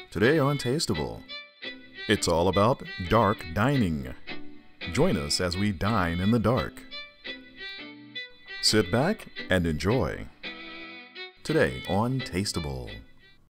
Today on Tasteable, it's all about dark dining. Join us as we dine in the dark. Sit back and enjoy. Today on Tasteable.